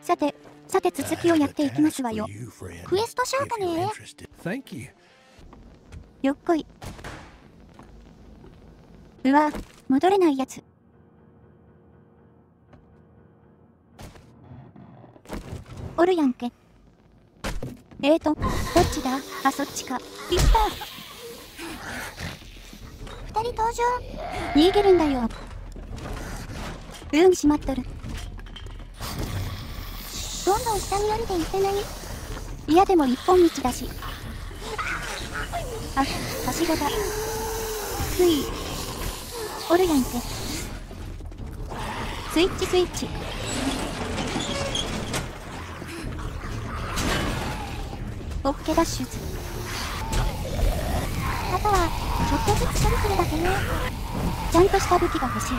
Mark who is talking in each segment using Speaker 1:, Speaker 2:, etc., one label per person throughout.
Speaker 1: さて続きをやっていきますわよ。
Speaker 2: クエスト消化ね。
Speaker 1: よっこい。うわ、戻れないやつ。おるやんけ。どっちだ？あ、そっちか。いった。
Speaker 2: 二人登場。
Speaker 1: 逃げるんだよ。しまっとる。
Speaker 2: どんどん下に降りていってない？
Speaker 1: いやでも一本道だし。あ、はしごだ。つい。おるやんけ。スイッチ。オッケーダッシュズ。
Speaker 2: あとは、ちょっとずつ処理するだけね。
Speaker 1: ちゃんとした武器が欲しい。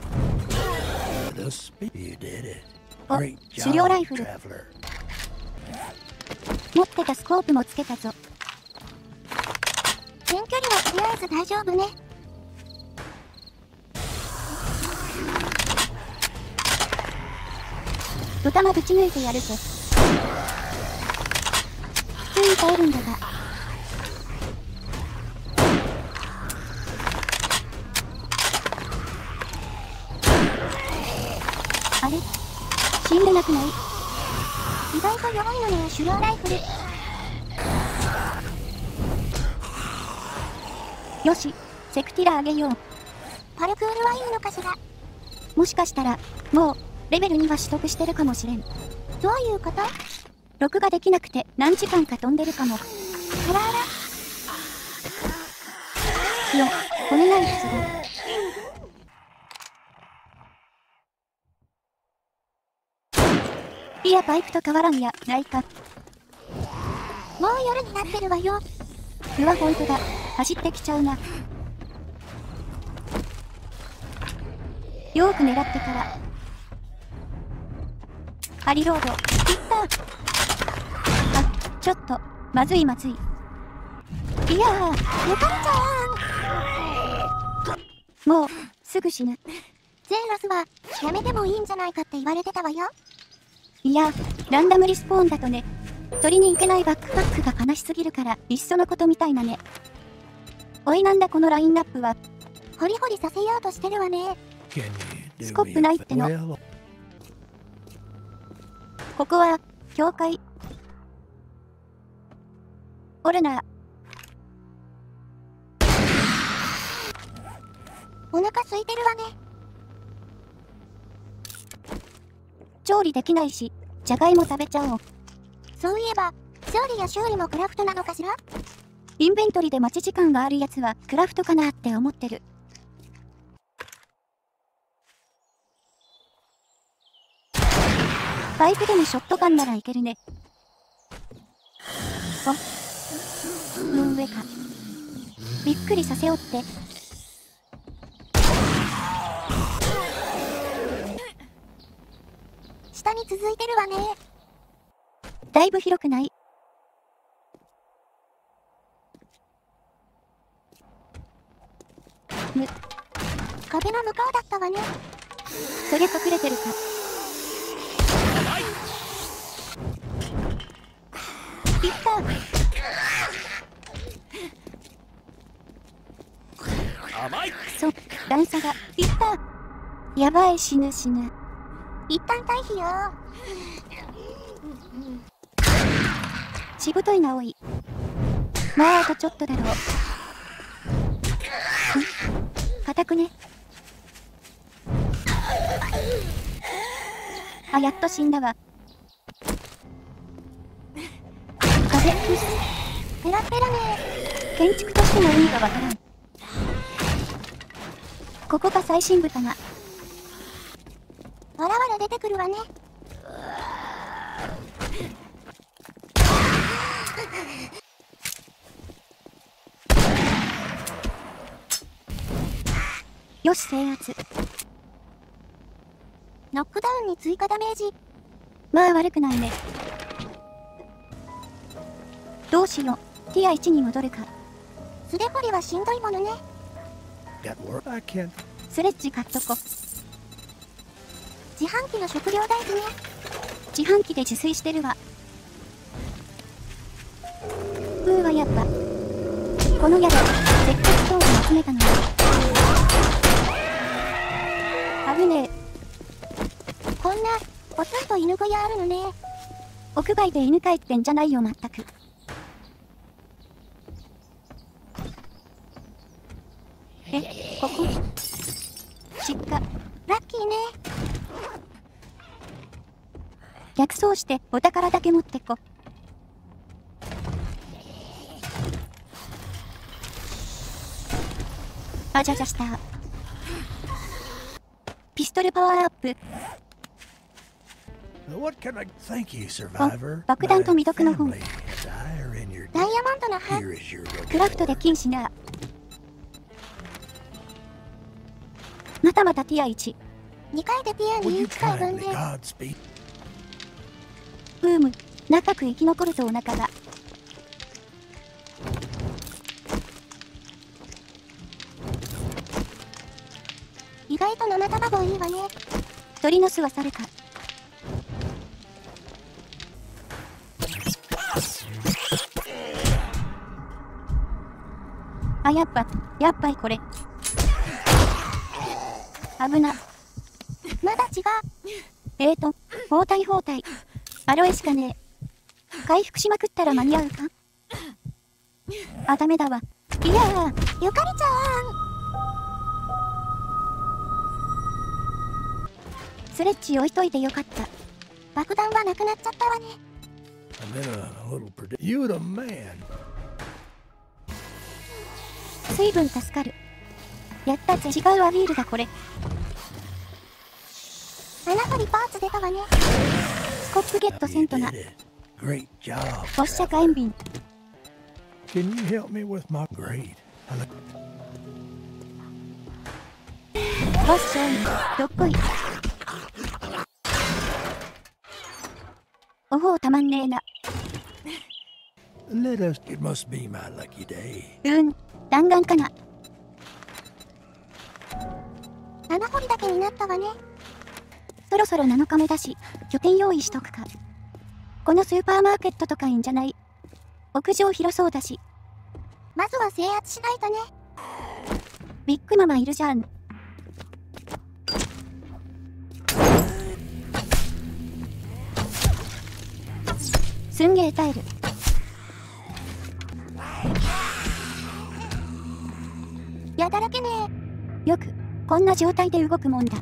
Speaker 1: お、狩猟ライフル。持ってたスコープもつけたぞ。
Speaker 2: 遠距離はとりあえず大丈夫ね。
Speaker 1: ドタマぶち抜いてやるぜ。普通に耐えるんだが。あれ？死んでなくない？
Speaker 2: 意外と弱いのね、狩猟ライフル。
Speaker 1: よし、セクティラあげよう。
Speaker 2: パルクールはいいのかしら？
Speaker 1: もしかしたら、もう、レベル2は取得してるかもしれん。
Speaker 2: どういうこと？
Speaker 1: 録画できなくて何時間か飛んでるかも。
Speaker 2: あらあら。
Speaker 1: よ、このナイフすごい。いや、パイプと変わらんや、ないか。
Speaker 2: もう夜になってるわよ。
Speaker 1: うわ、ほんとだ。走ってきちゃうな。よーく狙ってから。リロード。いった。あ、ちょっと、まずい。いやー、
Speaker 2: よかった
Speaker 1: もう、すぐ死ぬ。
Speaker 2: ゼーロスは、やめてもいいんじゃないかって言われてたわよ。
Speaker 1: いや、ランダムリスポーンだとね、取りに行けないバックパックが悲しすぎるから、いっそのことみたいなね。おいなんだこのラインナップは。
Speaker 2: ホリホリさせようとしてるわね。
Speaker 1: スコップないっての。ここは、教会。オルナー。
Speaker 2: お腹空いてるわね。
Speaker 1: 調理できないし、じゃがいも食べちゃおう。
Speaker 2: そういえば、調理や修理もクラフトなのかしら？
Speaker 1: インベントリで待ち時間があるやつはクラフトかなって思ってる。パイプでもショットガンならいけるね。の上か。びっくりさせおって。
Speaker 2: 下に続いてるわね。
Speaker 1: だいぶ広くない？
Speaker 2: 壁の向こうだったわね。
Speaker 1: そりゃ隠れてるか。いった。そう、段差が。いった。やばい、死ぬ。
Speaker 2: 一旦退避よ。
Speaker 1: しぶといな、おい。まあ、あとちょっとだろう。硬くね。あ、やっと死んだわ。風、
Speaker 2: ペラペラね。
Speaker 1: 建築としての意味がわからん。ここが最深部かな。
Speaker 2: わらわら出てくるわね。
Speaker 1: よし、制圧。
Speaker 2: ノックダウンに追加ダメージ。
Speaker 1: まあ悪くないね。どうしよう。ティア1に戻るか。
Speaker 2: スレ掘りはしんどいものね。
Speaker 1: スレッジ買っとこ。
Speaker 2: 自販機の食料大事ね。
Speaker 1: 自販機で自炊してるわ。はやっぱこの宿せっかくトーク集めたのに危ねえ。
Speaker 2: こんなポツンと犬小屋あるのね。
Speaker 1: 屋外で犬飼ってんじゃないよまったく。ここ実家
Speaker 2: ラッキーね。
Speaker 1: 逆走してお宝だけ持ってこ。あじゃじゃした。ピストルパワーアップ。爆弾と未読の本。
Speaker 2: ダイヤモンドの歯。
Speaker 1: クラフトで禁止な。またまたティア1。
Speaker 2: 2回でティア2使う分で。
Speaker 1: 長く生き残るぞお腹が。
Speaker 2: 意外と生卵いいわね。
Speaker 1: 鳥の巣は猿か。あ、やっぱりこれ。危な。
Speaker 2: まだ違う。
Speaker 1: 包帯。アロエしかねえ。回復しまくったら間に合うか？あ、ダメだわ。いや
Speaker 2: ゆかりちゃん。
Speaker 1: スレッジ置いといてよかった。
Speaker 2: 爆弾はなくなっちゃったわね。
Speaker 1: 水分助かる。やったぜ。違うアビールだこれ。
Speaker 2: 穴掘りパーツ出たわね。
Speaker 1: スコップゲットせんとな。おっしゃか塩瓶。ボッショイどっこい。おほうたまんねえな。弾丸かな。
Speaker 2: 穴掘りだけになったわね。
Speaker 1: そろそろ7日目だし、拠点用意しとくか。このスーパーマーケットとかいいんじゃない？屋上広そうだし。
Speaker 2: まずは制圧しないとね。
Speaker 1: ビッグママいるじゃん。すんげえ耐える。
Speaker 2: やだらけね
Speaker 1: え。よくこんな状態で動くもんだ。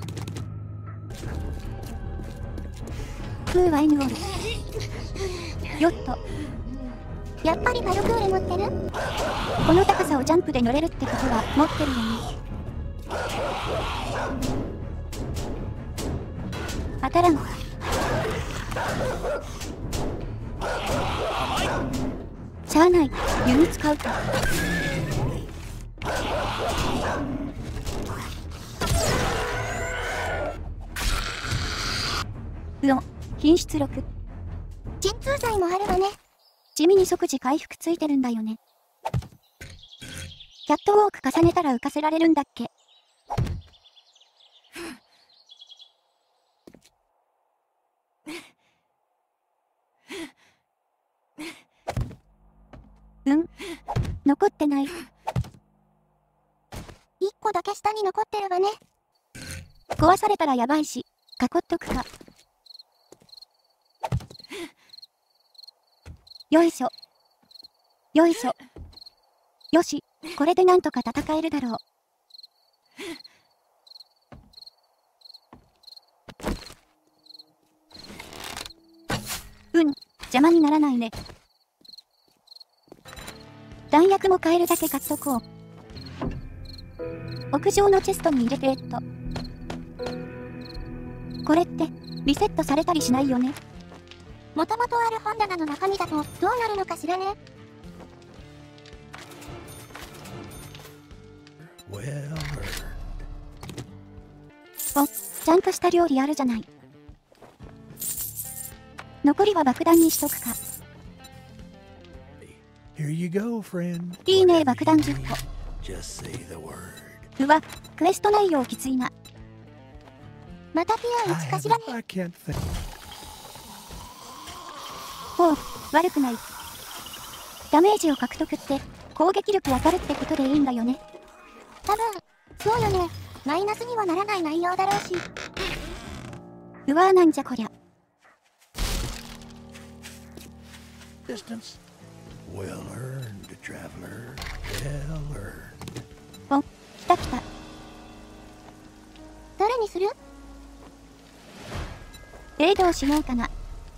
Speaker 1: は N オール。ヨット。
Speaker 2: やっぱりパルクール持ってる？
Speaker 1: この高さをジャンプで乗れるってことは持ってるよね。当たらん。しゃあない。弓使うか。品質6。
Speaker 2: 鎮痛剤もあるわね。
Speaker 1: 地味に即時回復ついてるんだよね。キャットウォーク重ねたら浮かせられるんだっけ？残ってない。1
Speaker 2: 個だけ下に残ってるわね。
Speaker 1: 壊されたらやばいし、囲っとくか。よいしょ。よいしょ。よし、これでなんとか戦えるだろう。邪魔にならないね。弾薬も買えるだけ買っとこう。屋上のチェストに入れてこれってリセットされたりしないよね。
Speaker 2: もともとある本棚の中身だとどうなるのかしらね。
Speaker 1: お、ちゃんとした料理あるじゃない。残りは爆弾にしとくか。いいね、爆弾10個。うわ、クエスト内容きついな。
Speaker 2: またピア1かしらね。
Speaker 1: ほう、悪くない。ダメージを獲得って攻撃力上がるってことでいいんだよね。
Speaker 2: 多分、そうよね。マイナスにはならない内容だろうし。
Speaker 1: うわーなんじゃこりゃ。
Speaker 3: Distance. Well earned, traveler. Well earned.
Speaker 1: お、来た来た。
Speaker 2: どれにする？
Speaker 1: レイドをしようかな。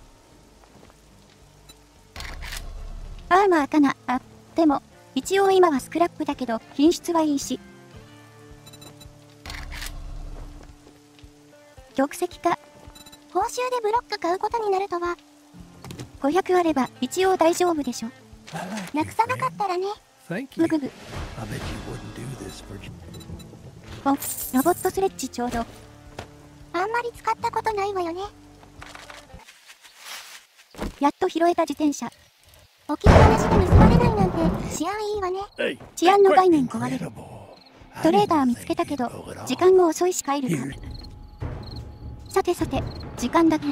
Speaker 1: アーマーかな。あ、でも、一応今はスクラップだけど、品質はいいし。玉石か。
Speaker 2: 報酬でブロック買うことになるとは。
Speaker 1: 500あれば、一応大丈夫でしょ。
Speaker 2: なくさなかったらね。
Speaker 3: Thank
Speaker 1: ぐ
Speaker 3: you.
Speaker 1: ぐぐ。
Speaker 3: I bet you wouldn't do this for.
Speaker 1: お、ロボットスレッジちょうど。
Speaker 2: あんまり使ったことないわよね。
Speaker 1: やっと拾えた自転車。
Speaker 2: 置きっぱなしで盗まれないなんて治安いいわね。
Speaker 3: Hey,
Speaker 1: 治安の概念壊れる。
Speaker 3: incredible.
Speaker 1: トレーダー見つけたけど、時間も遅いし帰るか。さてさて、時間だね。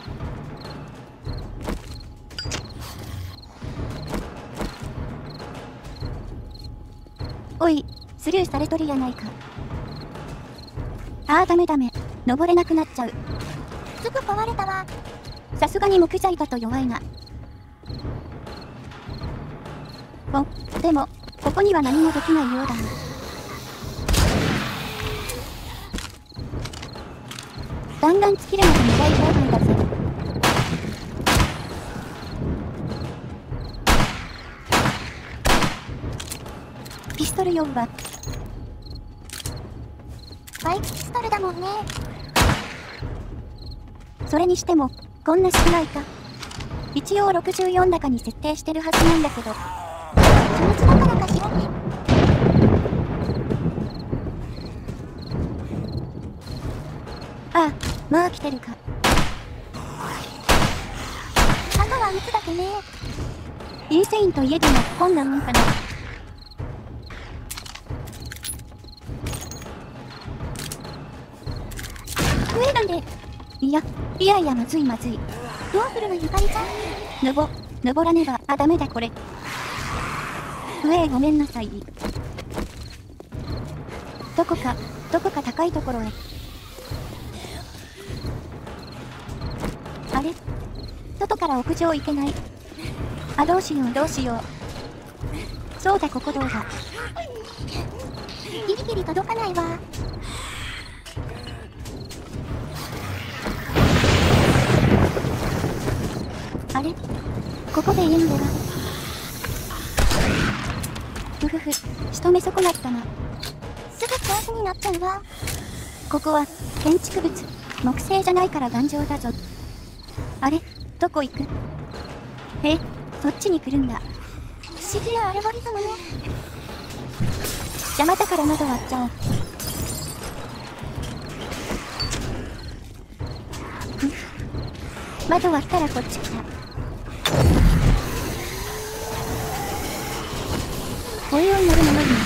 Speaker 1: おい、スルーされとるやないか。あーダメダメ、登れなくなっちゃう。
Speaker 2: すぐ壊れたわ。
Speaker 1: さすがに木材だと弱いな。お、でも、ここには何もできないようだな。弾丸尽きるまで2台交換だぜ。ピストル用は
Speaker 2: バイクピストルだもんね。
Speaker 1: それにしても、こんな少ないか。一応64高に設定してるはずなんだけど。
Speaker 2: 初日だからかしらね。
Speaker 1: ああ、まあ来てるか。
Speaker 2: あとは撃つだけね。
Speaker 1: インセインといえどもこんなもんかな。上なんで。いやまずいまずい。
Speaker 2: どうするのゆかりちゃん。
Speaker 1: 登らねば。あ、ダメだこれ。上へごめんなさい。どこか高いところへ。あれ？外から屋上行けない。あ、どうしよう。そうだ、ここどうだ。
Speaker 2: ギリギリ届かないわ。
Speaker 1: あれ？ここでいいんでは。ふふふ、仕留め損なったな。
Speaker 2: すぐ調子になっちゃうわ。
Speaker 1: ここは建築物、木製じゃないから頑丈だぞ。あれ？どこ行く？え、そっちに来るんだ。
Speaker 2: 不思議なアルゴリズムね。
Speaker 1: 邪魔だから窓割っちゃおう。窓割ったらこっち来た。おいおい乗る。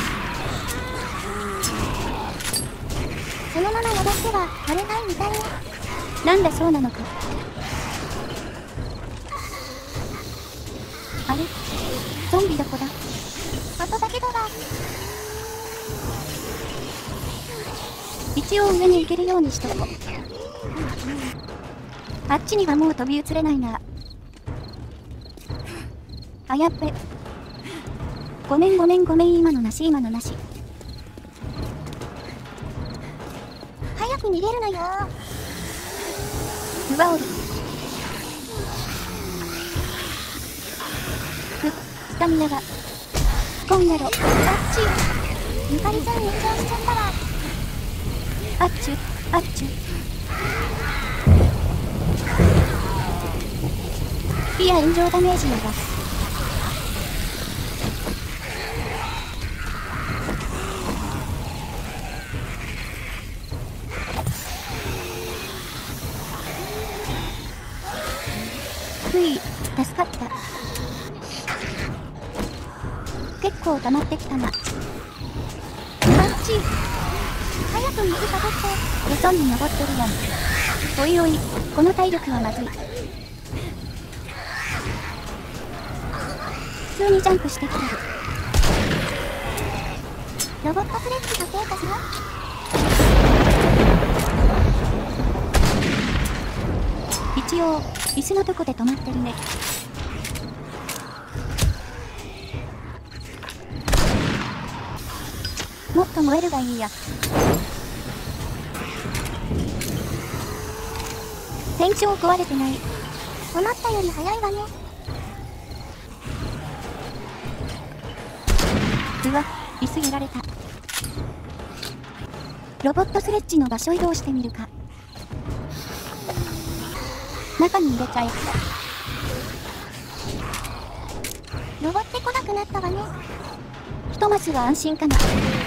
Speaker 2: そのまま戻っては割れないみたいね。
Speaker 1: なんだそうなのか。あれ？ゾンビどこだ？
Speaker 2: 後だけだわ。
Speaker 1: 一応上に行けるようにしとこう。あっちにはもう飛び移れないな。あ、やっべ。ごめん、今のなし。
Speaker 2: 早く逃げるのよ。
Speaker 1: うわおり。スタミナが。こんなろ。
Speaker 2: あっち。ゆかりちゃん炎上しちゃったわ。
Speaker 1: あっちゅ。いや、炎上ダメージやが。ふい、助かった。結構溜まってきたな。あっち。
Speaker 2: 早く水かぶって。
Speaker 1: よそに登ってるやん。おいおい、この体力はまずい。 急にジャンプしてきてる。
Speaker 2: ロボットスレッジのせいかしら。
Speaker 1: 一応椅子のとこで止まってるね。もっと燃えるがいいや。天井壊れてない。
Speaker 2: 思ったより早いわね。
Speaker 1: うわ、椅子やられた。ロボットスレッジの場所移動してみるか。中に入れちゃえ。
Speaker 2: 登ってこなくなったわね。
Speaker 1: ひとまずは安心かな。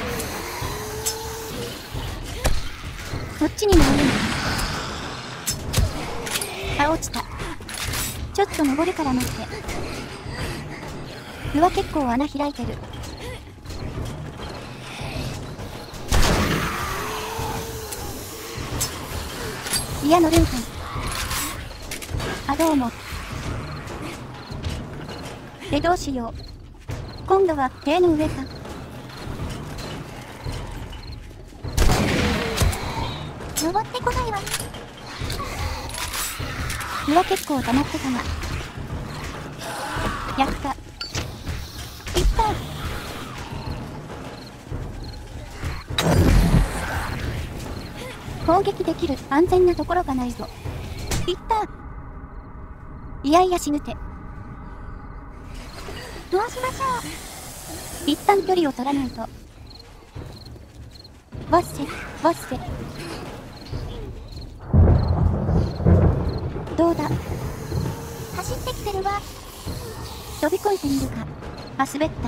Speaker 1: こっちにもあるの。あ、落ちた。ちょっと登るから待って。うわ、結構穴開いてる。いや、乗るんかい。あ、どうも。で、どうしよう。今度は塀の上か。
Speaker 2: 登ってこないわね。
Speaker 1: うわ、結構溜まってたな。やった。いった。攻撃できる安全なところがないぞ。いった。いやいや死ぬて。
Speaker 2: どうしましょう。
Speaker 1: 一旦距離を取らないと。わっせ、わっせ。どうだ。
Speaker 2: 走ってきてるわ。
Speaker 1: 飛び越えてみるか。あ、滑った。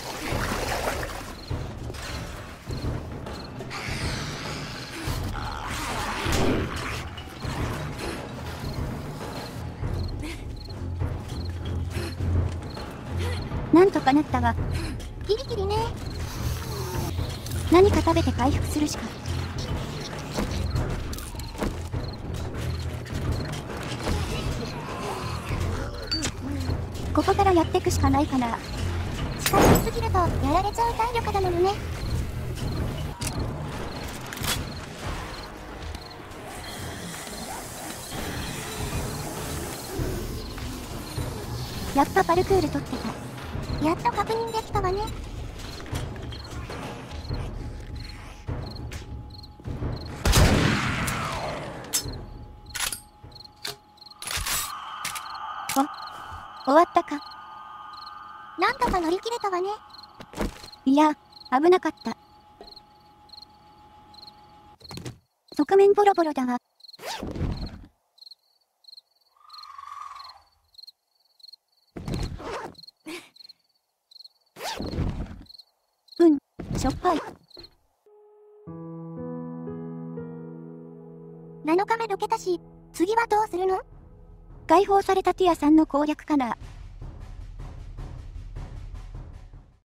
Speaker 1: なんとかなったわ。
Speaker 2: ギリギリね。
Speaker 1: 何か食べて回復するしか。ここからやってくしかないかな。
Speaker 2: 近づきすぎるとやられちゃう体力だものね。
Speaker 1: やっぱパルクール取ってた。
Speaker 2: やっと確認できたわね。
Speaker 1: 終わったか。
Speaker 2: なんとか乗り切れたわね。
Speaker 1: いや、危なかった。側面ボロボロだわ。しょっぱい。
Speaker 2: 7日目どけたし、次はどうするの？
Speaker 1: 解放されたティアさんの攻略かな。